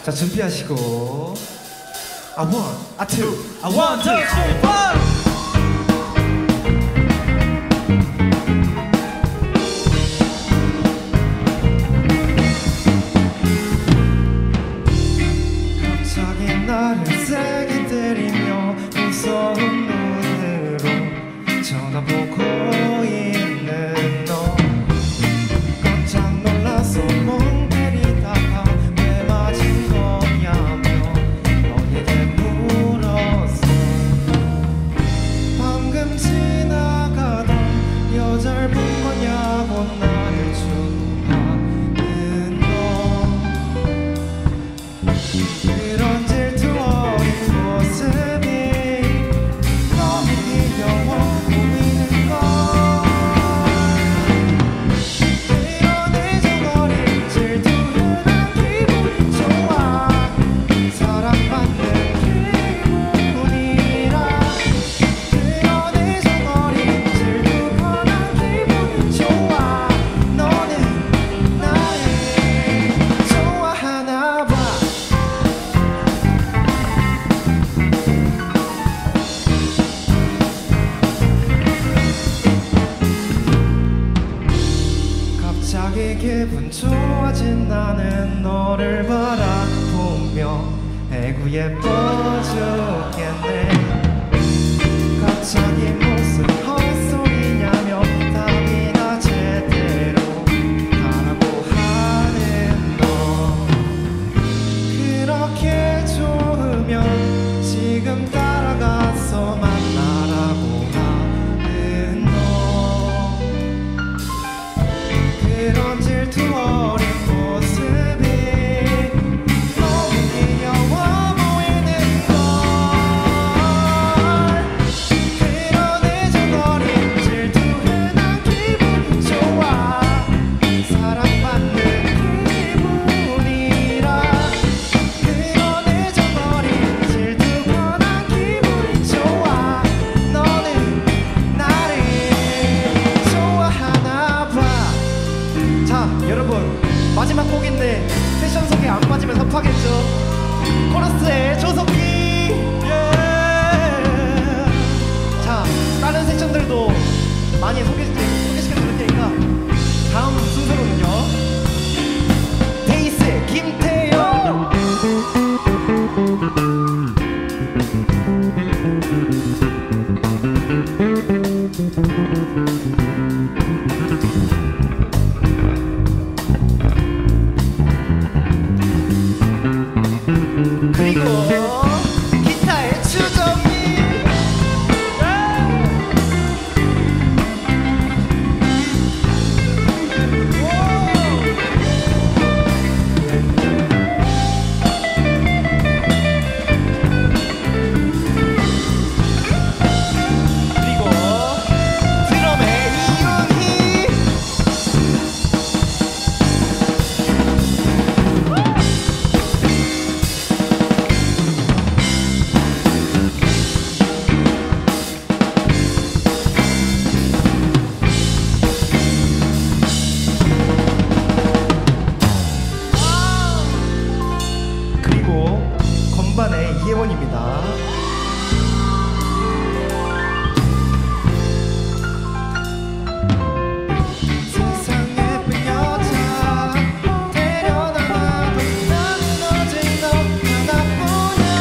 자, 준비하시고. 아, 원, 아, 투, 아, 원, 투, 쓰리, 포. 나를 세게 때리며 무서운 눈으로 쳐다보고 있는 너 깜짝 놀라서 멍 때리다가 왜 맞은 거냐며 너에게 물었어. 방금 지나가던 여자를 본 거냐고 나를 주고하는 너. 그런 갑자기 기분 좋아진 나는 너를 바라보며 아이고 예뻐 죽겠네. 갑자기 무슨 헛소리냐며 답이나 제대로 하라고 하는 너. 그렇게 좋으면 지금 따라가서 만나라고 하는 너. 그런 질투 어린 모습이 너무 귀여워 보이는 걸. 그런 애정어린 질투에 난 기분이 좋아. 사랑받는 기분이라. 그런 애정어린 질투가 난 기분이 좋아. 너는 나를 좋아하나 봐. 자, 여러분, 마지막 곡인데 패션 소개 안 빠지면 섭하겠죠. 코러스의 조석기. 자, 다른 섹션들도 많이 소개시켜드릴 테니까 다음 순서로는요, 데이스의 김태형. 그리고 기타의 추정이. 그리고 드럼의 이윤희. 그리고 건반의 이혜원입니다. 세상 예쁜 여자 데려다 놔도 나는 오직 너 하나뿐이야.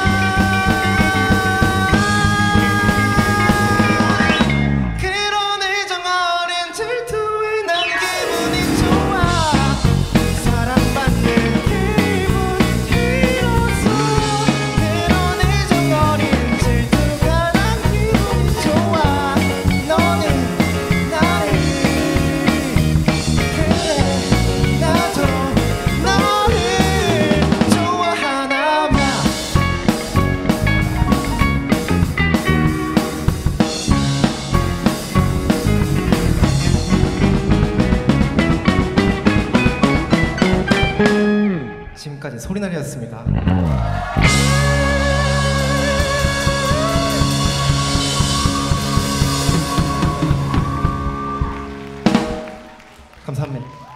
그런 애정 어린 질투에 난 기분이 좋아. 사랑받는 기분이라서. 그런 애정 어린 질투가 난 기분이 좋아. 너는 나를. 그래, 나도 너를 좋아하나 봐. 지금까지 소리나리였습니다. 감사합니다.